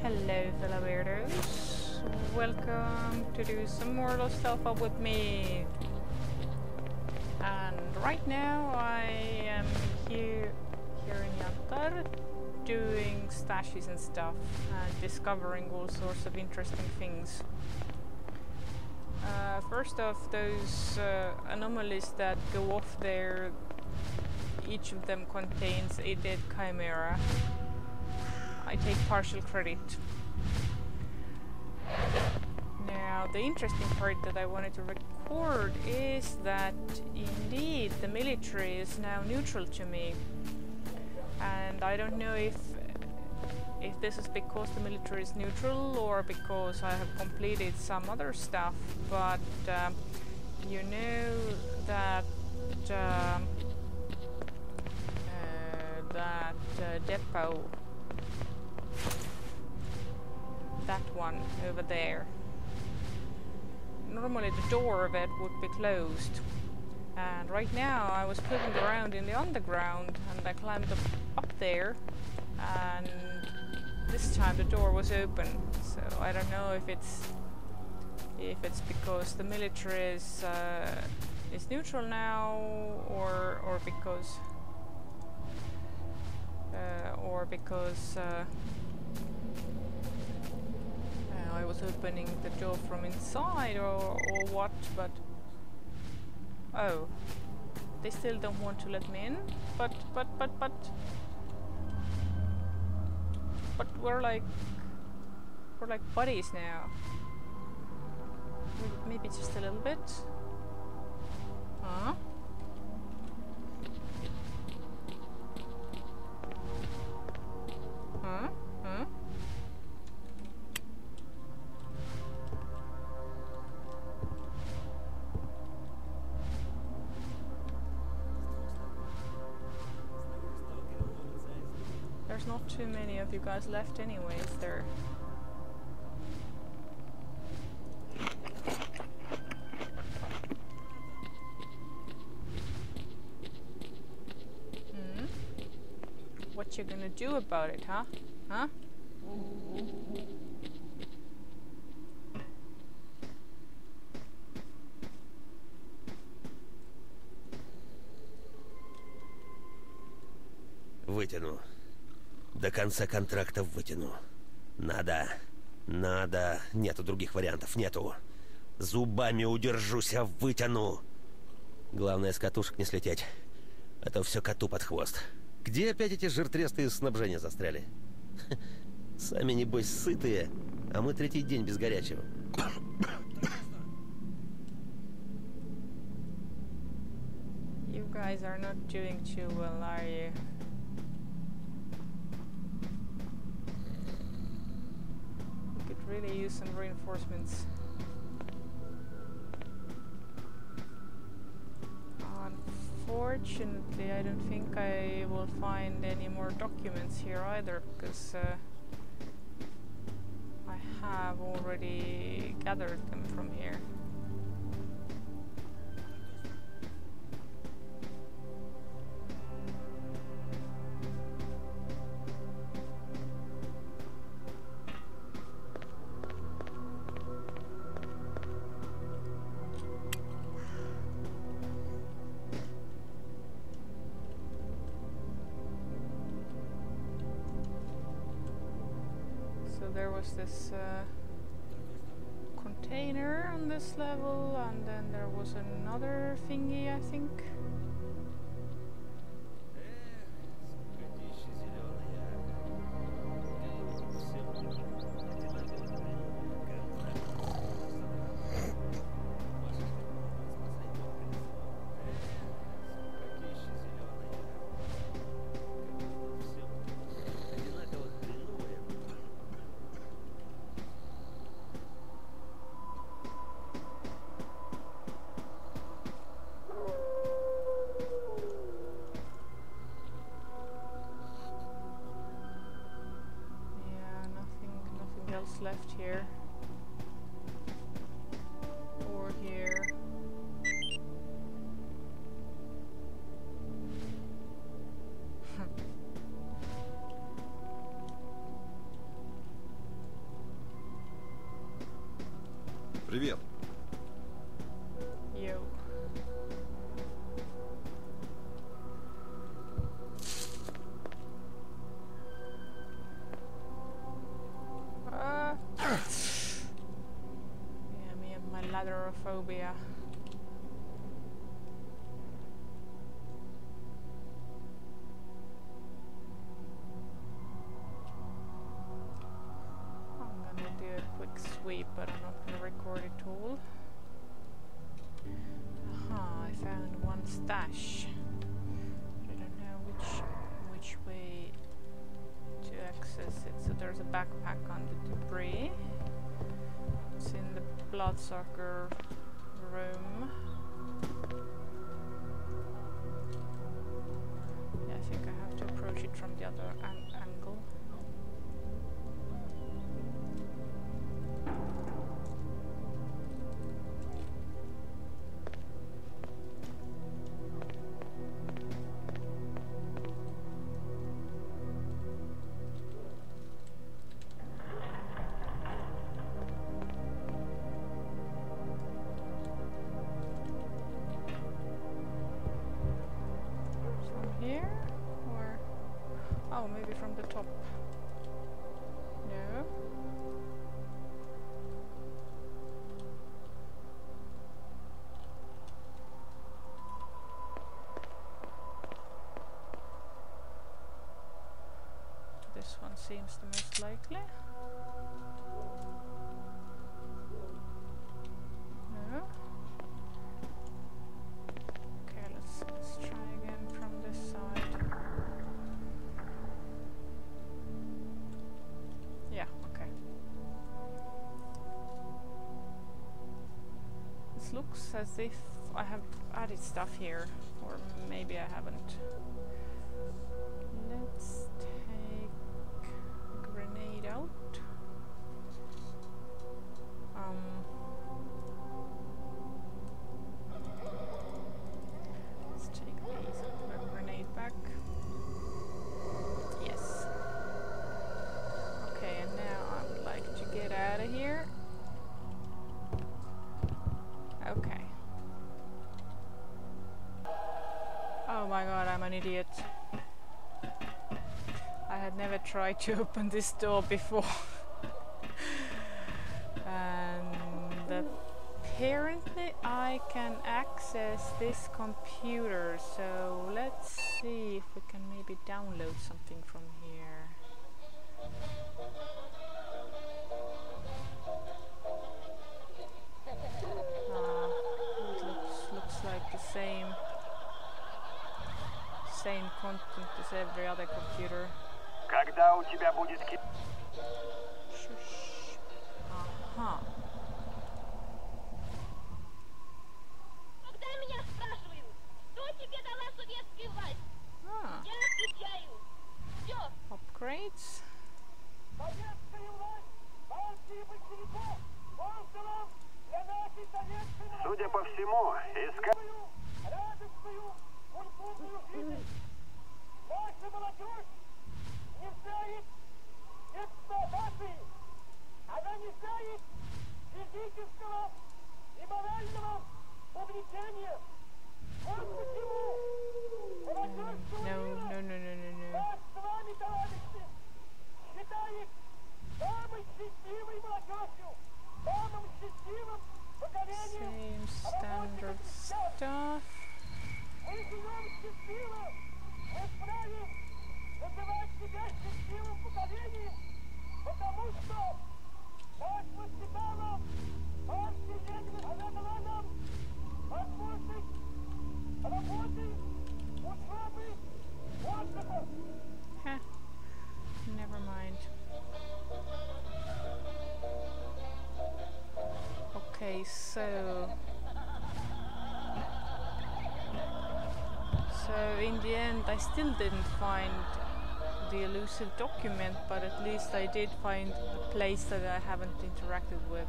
Hello, fellow weirdos. Welcome to do some more Lost Alpha with me. And right now I am here in Yantar doing stashes and stuff and discovering all sorts of interesting things. First off, those anomalies that go off there, each of them contains a dead chimera. I take partial credit. Now, the interesting part that I wanted to record is that indeed the military is now neutral to me. And I don't know if this is because the military is neutral or because I have completed some other stuff, but you know that depot, that one over there, normally the door of it would be closed, and right now I was poking around in the underground and I climbed up there, and this time the door was open. So I don't know if it's because the military is neutral now, or because I was opening the door from inside, or what, but oh, they still don't want to let me in, but we're like buddies now. Maybe just a little bit. Huh? Huh? Huh? There's not too many of you guys left anyways there. What you gonna do about it, huh? Huh? Вытяну. До конца контракта вытяну. Надо. Нету других вариантов, нету. Зубами удержусь, а вытяну. Главное, с катушек не слететь. А то все коту под хвост. Где опять эти жиртресты из снабжения застряли? Сами, небось, сытые, а мы третий день без горячего. You guys are not doing too well, are you? We could really use some reinforcements. Unfortunately, I don't think I will find any more documents here either, because I have already gathered them from here. There was this container on this level, and then there was another thingy, I think. Left here or here. Привет. Yo. Yeah, me and my ladderophobia. I'm gonna do a quick sweep, but I'm not gonna record it all. Aha, I found one stash. I don't know which way to access it. So there's a backpack on the debris. It's in the bloodsucker room. Yeah, I think I have to approach it from the other angle. From here? Or... oh, maybe from the top. No? This one seems the most likely. No? Okay, let's try again from this side. Yeah, okay. This looks as if I have added stuff here, or maybe I haven't. Let's take a grenade out. Let's take these and put a grenade back. Yes. Okay, and now I would like to get out of here. Okay. Oh my god, I'm an idiot. I had never tried to open this door before. And apparently I can access this computer, so let's see if we can maybe download something from here. It looks like the same content as every other computer. Когда у тебя будет Shush. Ага. Когда меня спрашивают, кто тебе дала советскую власть, Ah, я отвечаю. Все. upgrades. советская власть партии большевиков создала для нашей советской молодежи Судя по всему, радостную, культурную жизнь. Наша молодежь не знает эксплуатации. Она не знает физического и морального угнетения. Вот почему молодежь всего No, мира no, no, no, no, no. нас с вами, товарищи, считает самой счастливой молодежью, самым счастливым поколением. Same standard stuff. Мы живем счастливо, мы вправе называть себя счастливым поколением, потому что нас воспитала партия Ленина. Она дала нам возможность работы, учебы, отдыха. Huh. Never mind. Okay, so in the end I still didn't find the elusive document, but at least I did find a place that I haven't interacted with.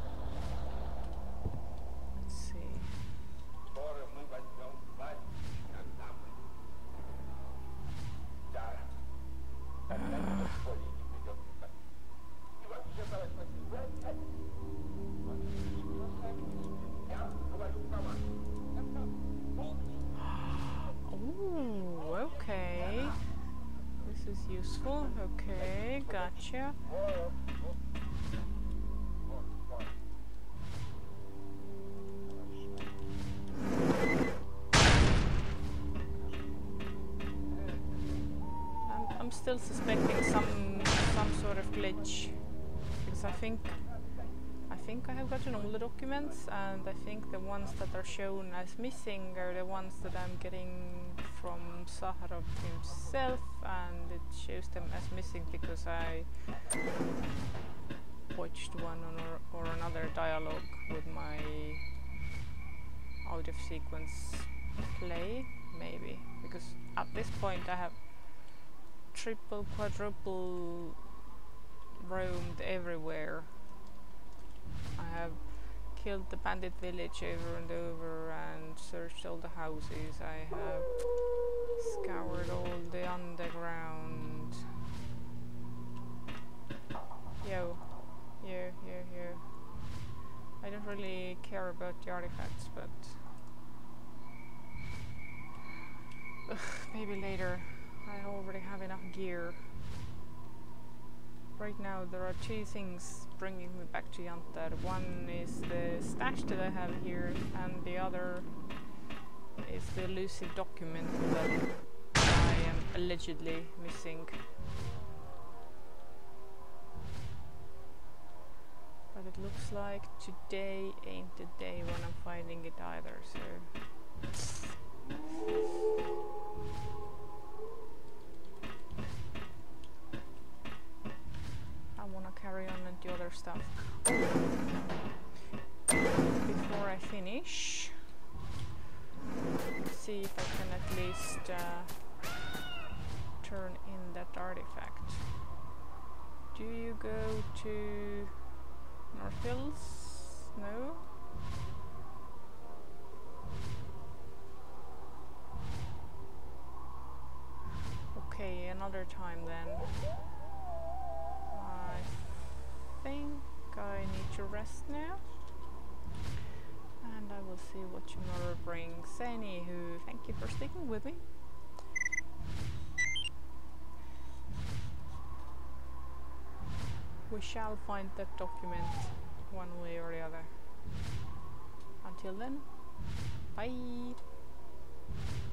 Let's see. скоро мы возьмем власть, когда мы... Да. Когда никто в школе не придет. И вообще, товарищ Васильевич, вы опять... Okay, gotcha. I'm still suspecting some sort of glitch because I think I have gotten all the documents, and I think the ones that are shown as missing are the ones that I'm getting from Saharov himself, and it shows them as missing because I watched one or another dialogue with my out of sequence play, maybe, because at this point I have triple, quadruple roamed everywhere. I have killed the bandit village over and over and searched all the houses. I have scoured all the underground. Yo. I don't really care about the artifacts, but maybe later. I already have enough gear. Right now there are two things bringing me back to Yantar. One is the stash that I have here, and the other is the elusive document that I am allegedly missing. But it looks like today ain't the day when I'm finding it either, so... I wanna carry on and do other stuff. Before I finish, see if I can at least turn in that artifact. Do you go to North Hills? No? Okay, another time then. I think I need to rest now. And I will see what tomorrow brings. Anywho, thank you for sticking with me. We shall find that document one way or the other. Until then, bye!